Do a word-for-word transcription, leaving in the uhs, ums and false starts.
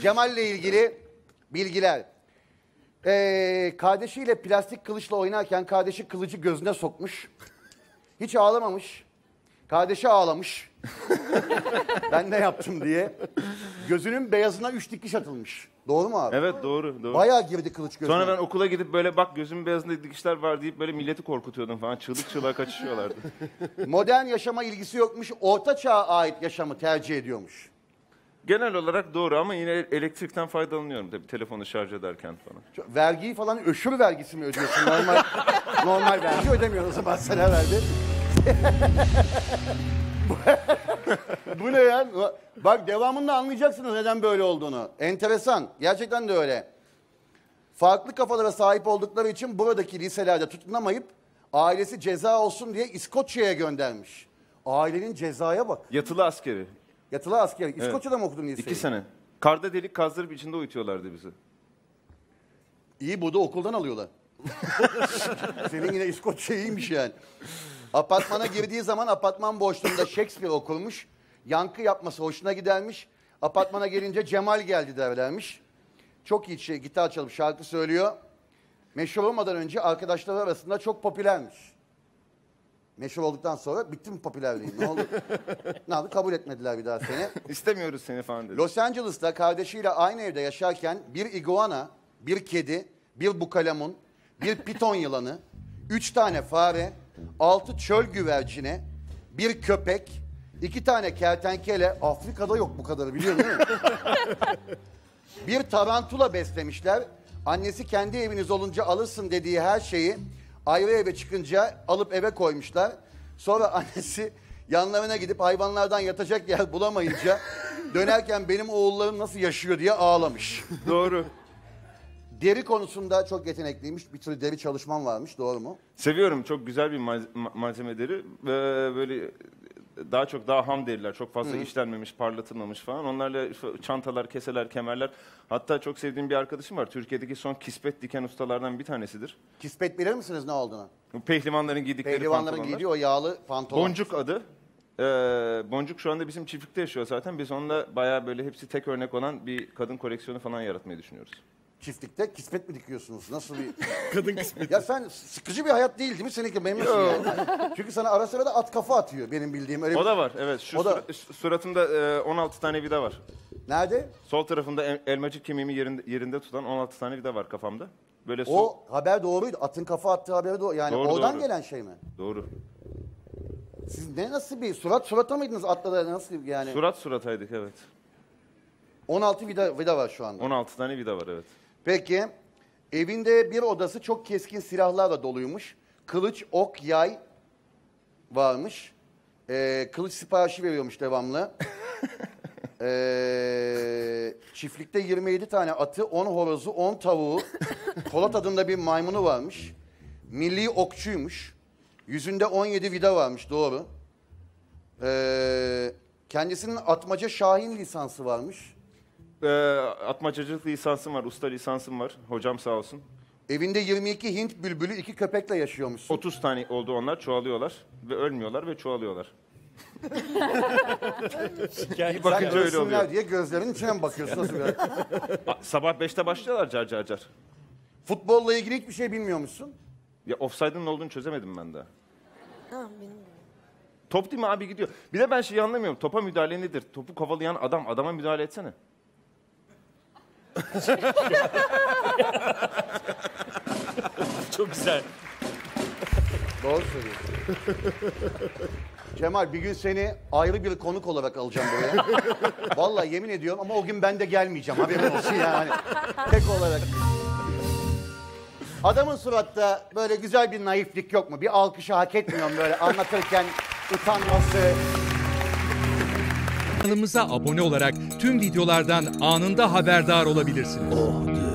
Cemal'le ilgili bilgiler. Ee, kardeşiyle plastik kılıçla oynarken kardeşi kılıcı gözüne sokmuş. Hiç ağlamamış. Kardeşi ağlamış. Ben ne yaptım diye. Gözünün beyazına üç dikiş atılmış. Doğru mu abi? Evet doğru. doğru. Bayağı girdi kılıç gözüne. Sonra ben okula gidip böyle bak gözümün beyazında dikişler var deyip böyle milleti korkutuyordum falan. Çığlık çığlığa kaçışıyorlardı. Modern yaşama ilgisi yokmuş. Orta çağa ait yaşamı tercih ediyormuş. Genel olarak doğru ama yine elektrikten faydalanıyorum tabii telefonu şarj ederken falan. Çok- Vergiyi falan öşür vergisi mi ödüyorsun? Normal normal vergi ödemiyorsun o zaman sana verdi. Bu ne ya? Bak devamında anlayacaksınız neden böyle olduğunu. Enteresan. Gerçekten de öyle. Farklı kafalara sahip oldukları için buradaki liselerde tutunamayıp ailesi ceza olsun diye İskoçya'ya göndermiş. Ailenin cezaya bak. Yatılı askeri. Yatılı asker. İskoçya'da mı okudun liseyi? İki sene. Karda delik kazdırıp içinde uyutuyorlardı bizi. İyi burada okuldan alıyorlar. Senin yine İskoçya iyiymiş yani. Apartmana girdiği zaman apartman boşluğunda Shakespeare okurmuş. Yankı yapması hoşuna gidermiş. Apartmana gelince Cemal geldi derlermiş. Çok iyi şey, gitar çalıp şarkı söylüyor. Meşhur olmadan önce arkadaşları arasında çok popülermiş. Meşhur olduktan sonra bitti mi popülerliğin? Ne oldu? Ne oldu? Kabul etmediler bir daha seni. İstemiyoruz seni falan dedi. Los Angeles'ta kardeşiyle aynı evde yaşarken bir iguana, bir kedi, bir bukalemun, bir piton yılanı, üç tane fare, altı çöl güvercini, bir köpek, iki tane kertenkele, Afrika'da yok bu kadarı biliyorsun değil mi? Bir tarantula beslemişler. Annesi kendi eviniz olunca alırsın dediği her şeyi ayrı eve çıkınca alıp eve koymuşlar. Sonra annesi yanlarına gidip hayvanlardan yatacak yer bulamayınca dönerken benim oğullarım nasıl yaşıyor diye ağlamış. Doğru. Deri konusunda çok yetenekliymiş. Bir tür deri çalışman varmış. Doğru mu? Seviyorum. Çok güzel bir malze- ma- malzeme deri. Ve böyle daha çok daha ham deriler. Çok fazla Hı. işlenmemiş, parlatılmamış falan. Onlarla çantalar, keseler, kemerler. Hatta çok sevdiğim bir arkadaşım var. Türkiye'deki son kispet diken ustalardan bir tanesidir. Kispet bilir misiniz ne olduğunu? Bu pehlivanların giydikleri Pehlivanların pantolonlar. giydiği o yağlı pantolon. Boncuk adı. Ee, Boncuk şu anda bizim çiftlikte yaşıyor zaten. Biz onunla bayağı böyle hepsi tek örnek olan bir kadın koleksiyonu falan yaratmayı düşünüyoruz. Çiftlikte kispet mi dikiyorsunuz? Nasıl bir... Kadın kısmeti. Ya sen sıkıcı bir hayat değil değil mi? Seninki memnunsun yani. Çünkü sana ara sıra da at kafa atıyor benim bildiğim. Öyle O bir... da var evet. Şu O da- sura- suratımda e, on altı tane vida var. Nerede? Sol tarafında el- elmacık kemiğimi yerinde, yerinde tutan on altı tane vida var kafamda. Böyle sol... O haber doğruydu. Atın kafa attığı haberi doğru. Yani Doğru, oradan doğru. gelen şey mi? Doğru. Siz ne nasıl bir surat surata mıydınız atla da nasıl yani? Surat surataydık evet. on altı vida, vida var şu anda. on altı tane vida var evet. Peki evinde bir odası çok keskin silahlarla doluymuş. Kılıç, ok, yay varmış. Ee, kılıç siparişi veriyormuş devamlı. Ee, çiftlikte yirmi yedi tane atı, on horozu, on tavuğu, Polat adında bir maymunu varmış. Milli okçuymuş. Yüzünde on yedi vida varmış, doğru. Ee, kendisinin atmaca şahin lisansı varmış. Ee, atmacacılık lisansım var, usta lisansım var. Hocam sağ olsun. Evinde yirmi iki Hint bülbülü, iki köpekle yaşıyormuşsun. otuz tane oldu onlar, çoğalıyorlar. Ve ölmüyorlar ve çoğalıyorlar. Hikaye Bakınca Sen öyle ölsünler oluyor. diye gözlerinin içine mi bakıyorsun? Nasıl bir... A- Sabah beşte başlıyorlar car car car. Futbolla ilgili hiçbir şey bilmiyormuşsun. Ya offside'ın ne olduğunu çözemedim ben daha. Ha, benim de. Top değil mi abi gidiyor. Bir de ben şeyi anlamıyorum. Topa müdahale nedir? Topu kovalayan adam. Adama müdahale etsene. çok güzel. Doğru söylüyorsun. Cemal bir gün seni ayrı bir konuk olarak alacağım buraya. Vallahi yemin ediyorum ama o gün ben de gelmeyeceğim. Haberin olsun yani. Tek olarak. Adamın suratta böyle güzel bir naiflik yok mu? Bir alkışı hak etmiyorum böyle anlatırken utanması. Kanalımıza abone olarak tüm videolardan anında haberdar olabilirsiniz.